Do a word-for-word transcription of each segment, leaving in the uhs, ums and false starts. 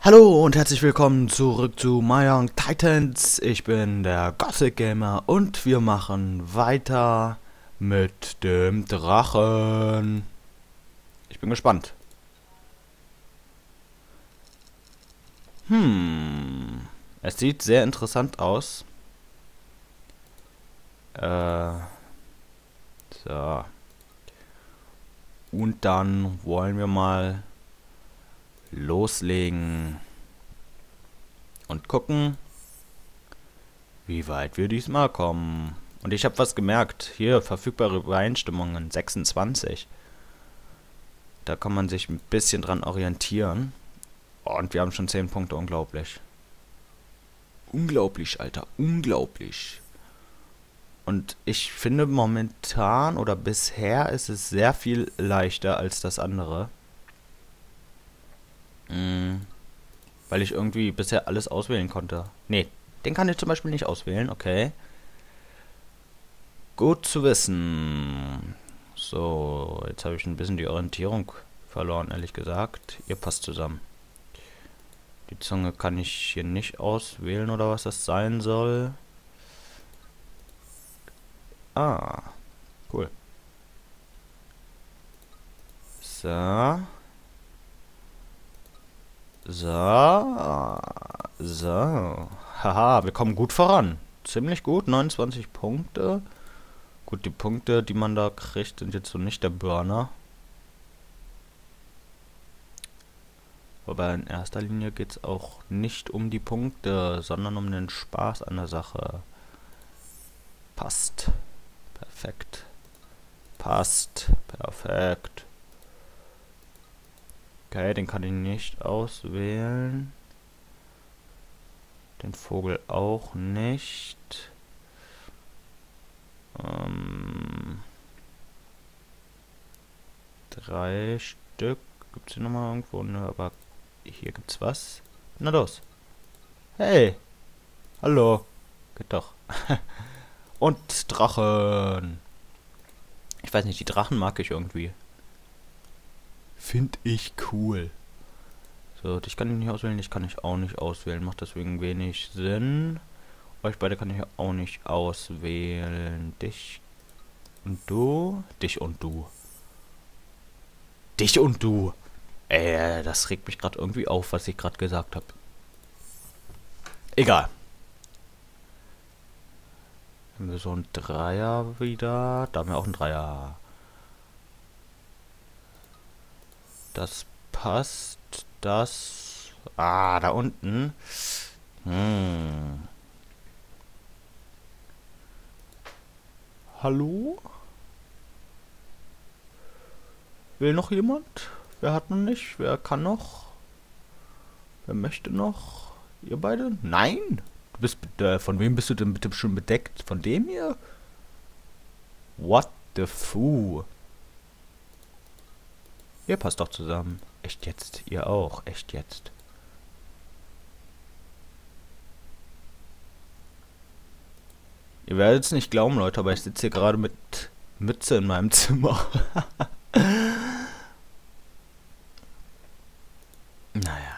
Hallo und herzlich willkommen zurück zu My Young Titans. Ich bin der Gothic Gamer und wir machen weiter mit dem Drachen. Ich bin gespannt. Hm, es sieht sehr interessant aus. Äh, so. Und dann wollen wir mal loslegen und gucken, wie weit wir diesmal kommen. Und ich habe was gemerkt. Hier, verfügbare Übereinstimmungen, sechsundzwanzig. Da kann man sich ein bisschen dran orientieren. Und wir haben schon zehn Punkte, unglaublich. Unglaublich, Alter, unglaublich. Und ich finde momentan oder bisher ist es sehr viel leichter als das andere. Hm, weil ich irgendwie bisher alles auswählen konnte. Nee, den kann ich zum Beispiel nicht auswählen, okay. Gut zu wissen. So, jetzt habe ich ein bisschen die Orientierung verloren, ehrlich gesagt. Ihr passt zusammen. Die Zunge kann ich hier nicht auswählen oder was das sein soll. Ah, cool. So. So. So. Haha, wir kommen gut voran. Ziemlich gut, neunundzwanzig Punkte. Gut, die Punkte, die man da kriegt, sind jetzt so nicht der Burner. Aber in erster Linie geht es auch nicht um die Punkte, sondern um den Spaß an der Sache. Passt. Perfekt. Passt. Perfekt. Okay, den kann ich nicht auswählen. Den Vogel auch nicht. Ähm, drei Stück. Gibt es hier nochmal irgendwo? Ne, aber hier gibt's was. Na los. Hey. Hallo. Geht doch. Und Drachen. Ich weiß nicht, die Drachen mag ich irgendwie. Find ich cool. So, dich kann ich nicht auswählen, dich kann ich auch nicht auswählen. Macht deswegen wenig Sinn. Euch beide kann ich auch nicht auswählen. Dich und du. Dich und du. Dich und du. Ey, das regt mich gerade irgendwie auf, was ich gerade gesagt habe. Egal. Haben wir so ein Dreier wieder. Da haben wir auch ein Dreier. Das passt. Das. Ah, da unten. Hm. Hallo? Will noch jemand? Wer hat noch nicht? Wer kann noch? Wer möchte noch? Ihr beide? Nein? Du bist äh, von wem bist du denn bitte schon bedeckt? Von dem hier? What the foo? Ihr passt doch zusammen. Echt jetzt? Ihr auch? Echt jetzt? Ihr werdet es nicht glauben, Leute, aber ich sitze hier gerade mit Mütze in meinem Zimmer. Naja.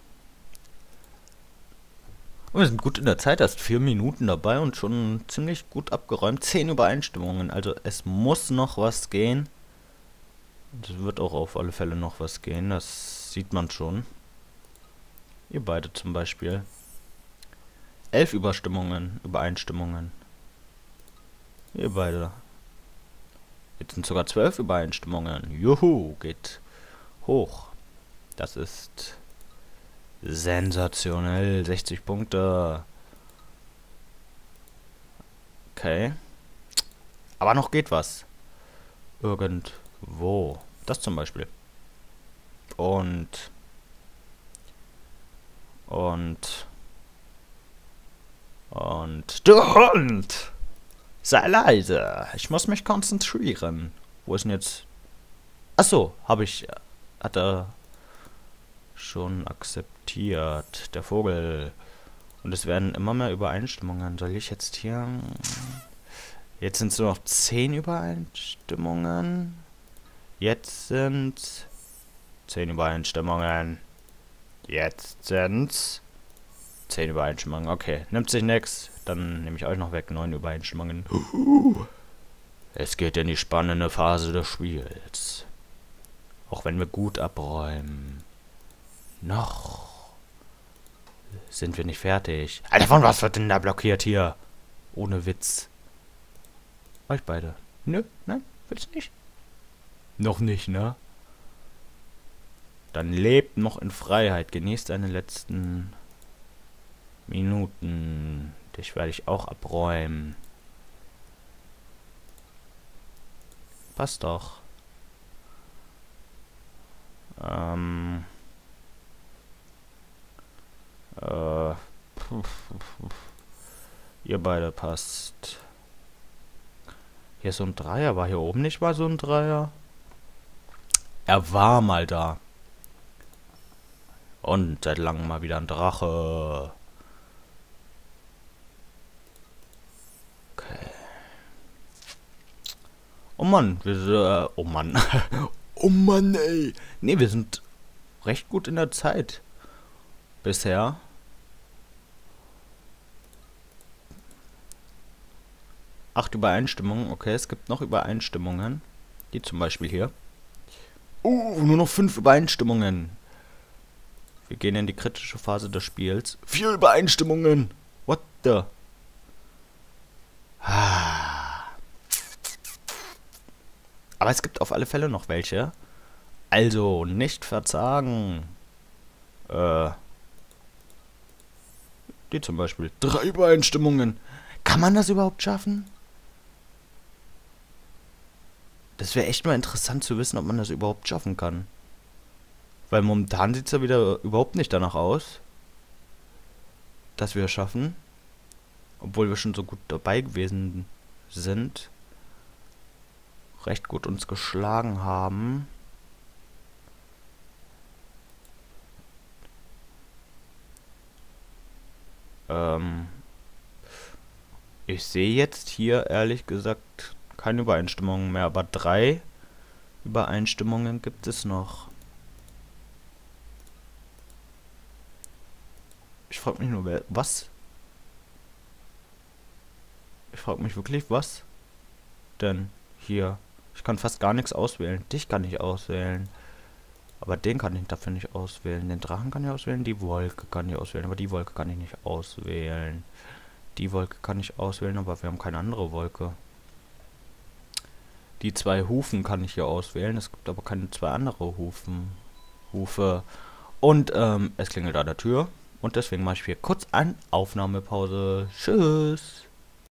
Und wir sind gut in der Zeit, erst vier Minuten dabei und schon ziemlich gut abgeräumt. Zehn Übereinstimmungen, also es muss noch was gehen. Es wird auch auf alle Fälle noch was gehen, das sieht man schon. Ihr beide zum Beispiel. Elf Überstimmungen, Übereinstimmungen. Ihr beide. Jetzt sind sogar zwölf Übereinstimmungen. Juhu, geht hoch. Das ist sensationell. sechzig Punkte. Okay. Aber noch geht was. Irgendwo. Das zum Beispiel. Und. Und. Und. Du Hund! Sei leise. Ich muss mich konzentrieren. Wo ist denn jetzt. Achso, habe ich. Hat er schon akzeptiert. Der Vogel. Und es werden immer mehr Übereinstimmungen. Soll ich jetzt hier... Jetzt sind es nur noch zehn Übereinstimmungen. Jetzt sind zehn Übereinstimmungen. Jetzt sind's zehn Übereinstimmungen. Okay, nimmt sich nix. Dann nehme ich euch noch weg. neun Übereinstimmungen. Es geht in die spannende Phase des Spiels. Auch wenn wir gut abräumen. Noch sind wir nicht fertig. Alter, von was wird denn da blockiert hier? Ohne Witz. Euch beide. Nö, nein, willst nicht? Noch nicht, ne? Dann lebt noch in Freiheit. Genießt deine letzten Minuten. Dich werde ich auch abräumen. Passt doch. Ähm. Äh. Ihr beide passt. Hier ist so ein Dreier. War hier oben nicht mal so ein Dreier? Er war mal da. Und seit langem mal wieder ein Drache. Okay. Oh Mann, wir sind, äh, oh Mann. Oh Mann, ey. Nee, wir sind recht gut in der Zeit. Bisher. Acht Übereinstimmungen. Okay, es gibt noch Übereinstimmungen. Die zum Beispiel hier. Oh, nur noch fünf Übereinstimmungen. Wir gehen in die kritische Phase des Spiels. Vier Übereinstimmungen. What the? Aber es gibt auf alle Fälle noch welche. Also, nicht verzagen. Äh. Die zum Beispiel. Drei Übereinstimmungen. Kann man das überhaupt schaffen? Das wäre echt mal interessant zu wissen, ob man das überhaupt schaffen kann. Weil momentan sieht es ja wieder überhaupt nicht danach aus, dass wir es schaffen. Obwohl wir schon so gut dabei gewesen sind. Recht gut uns geschlagen haben. Ähm, ich sehe jetzt hier ehrlich gesagt keine Übereinstimmungen mehr, aber drei Übereinstimmungen gibt es noch. Ich frage mich nur, wer, was? Ich frage mich wirklich, was denn hier? Ich kann fast gar nichts auswählen. Dich kann ich auswählen. Aber den kann ich dafür nicht auswählen. Den Drachen kann ich auswählen. Die Wolke kann ich auswählen. Aber die Wolke kann ich nicht auswählen. Die Wolke kann ich auswählen, aber wir haben keine andere Wolke. Die zwei Hufen kann ich hier auswählen. Es gibt aber keine zwei andere Hufen. Hufe. Und ähm, es klingelt an der Tür. Und deswegen mache ich hier kurz eine Aufnahmepause. Tschüss.